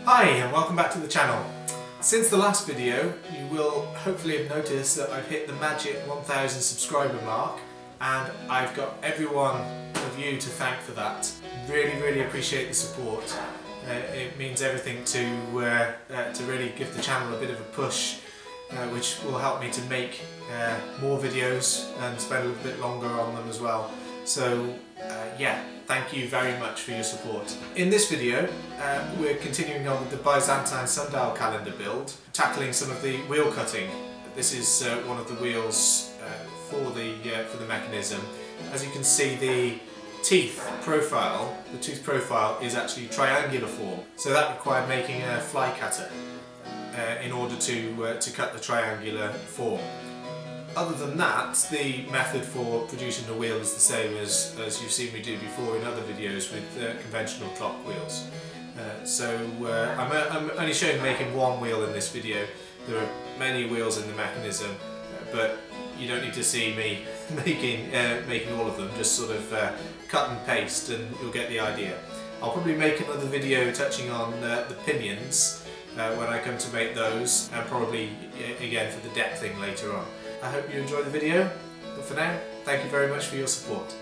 Hi and welcome back to the channel. Since the last video you will hopefully have noticed that I've hit the magic 1000 subscriber mark and I've got every one of you to thank for that. Really appreciate the support. It means everything to really give the channel a bit of a push, which will help me to make more videos and spend a little bit longer on them as well. So yeah, thank you very much for your support. In this video we're continuing on with the Byzantine Sundial calendar build, tackling some of the wheel cutting. This is one of the wheels for the mechanism. As you can see, the tooth profile is actually triangular form, so that required making a fly cutter in order to cut the triangular form. Other than that, the method for producing the wheel is the same as you've seen me do before in other videos with conventional clock wheels. I'm only showing making one wheel in this video. There are many wheels in the mechanism, but you don't need to see me making all of them. Just sort of cut and paste and you'll get the idea. I'll probably make another video touching on the pinions when I come to make those, and probably again for the depthing later on. I hope you enjoy the video, but for now, thank you very much for your support.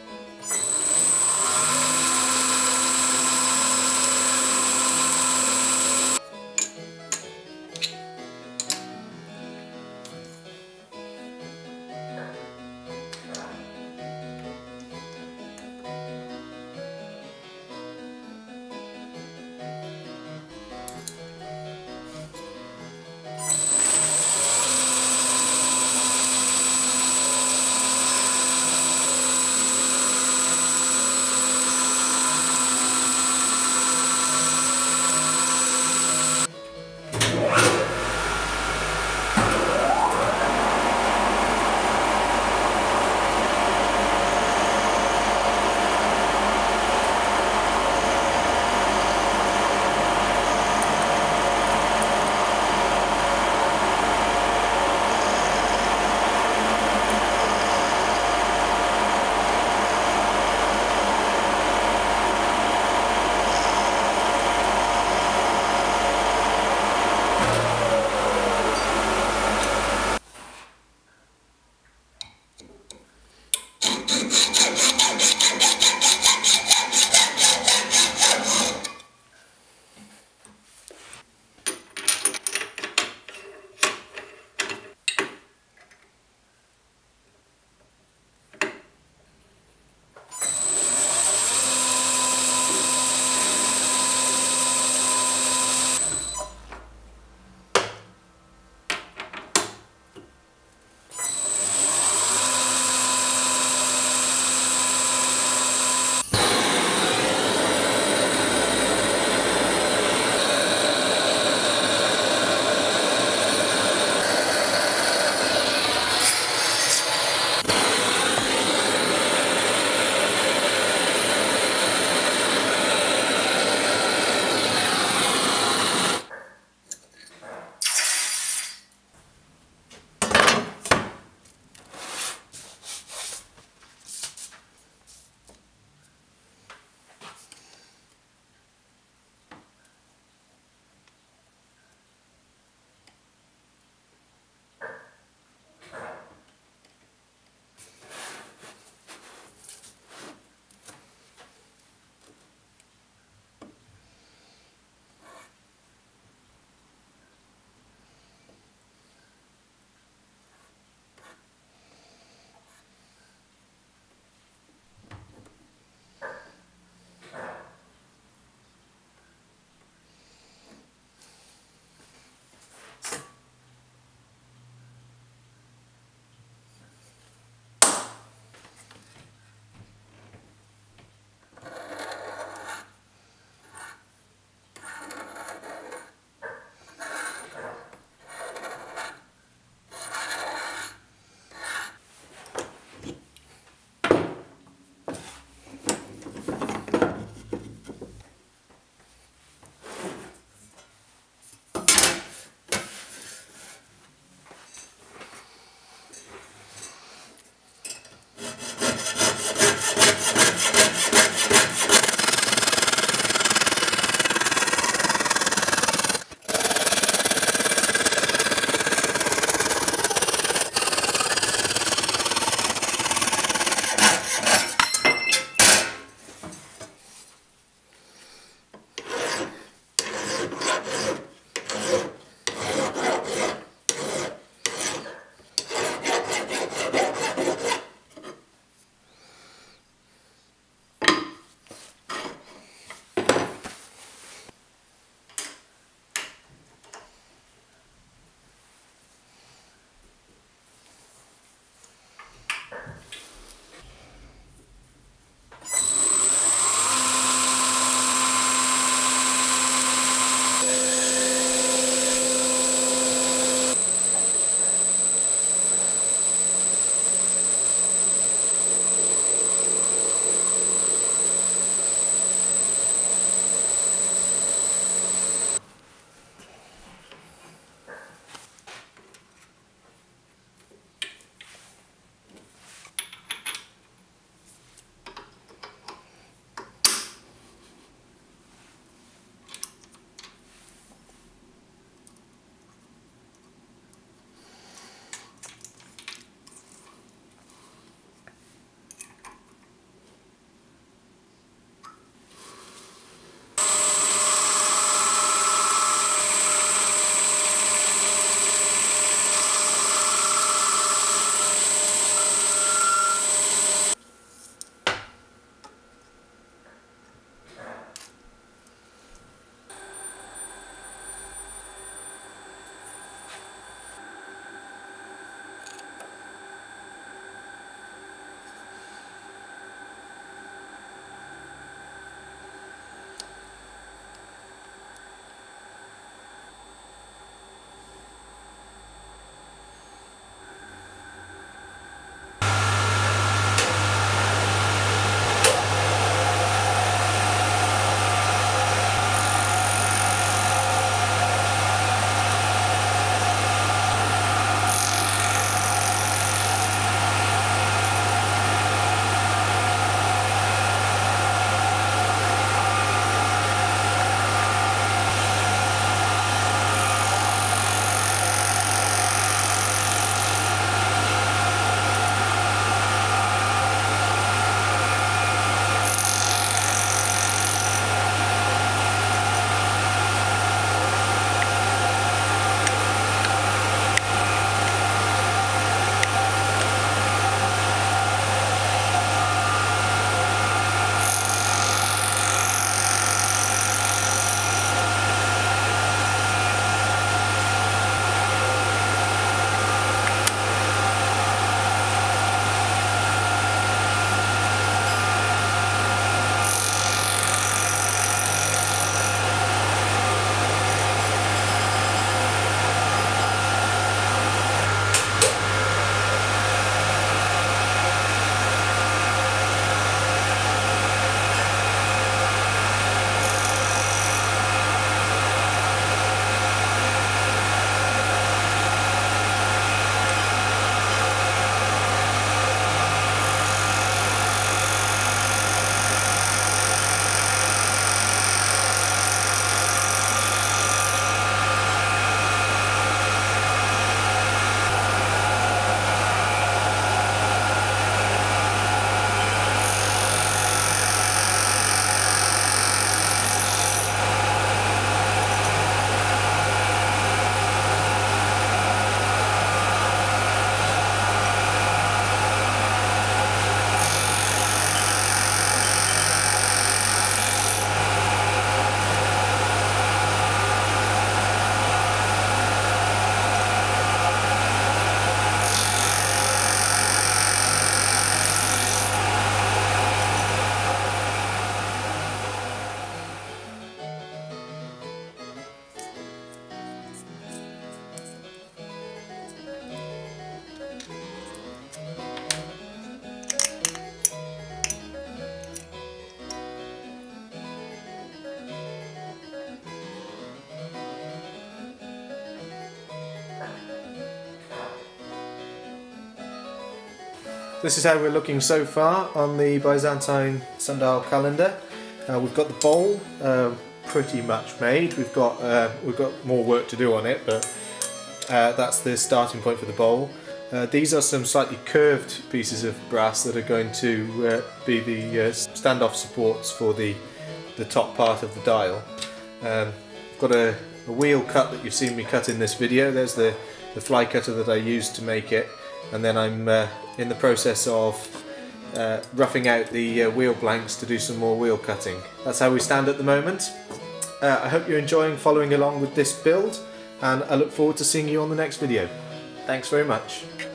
This is how we're looking so far on the Byzantine Sundial calendar. We've got the bowl pretty much made. We've got more work to do on it, but that's the starting point for the bowl. These are some slightly curved pieces of brass that are going to be the standoff supports for the top part of the dial. I've got a wheel cut that you've seen me cut in this video. There's the fly cutter that I used to make it, and then I'm in the process of roughing out the wheel blanks to do some more wheel cutting. That's how we stand at the moment. I hope you're enjoying following along with this build, and I look forward to seeing you on the next video. Thanks very much.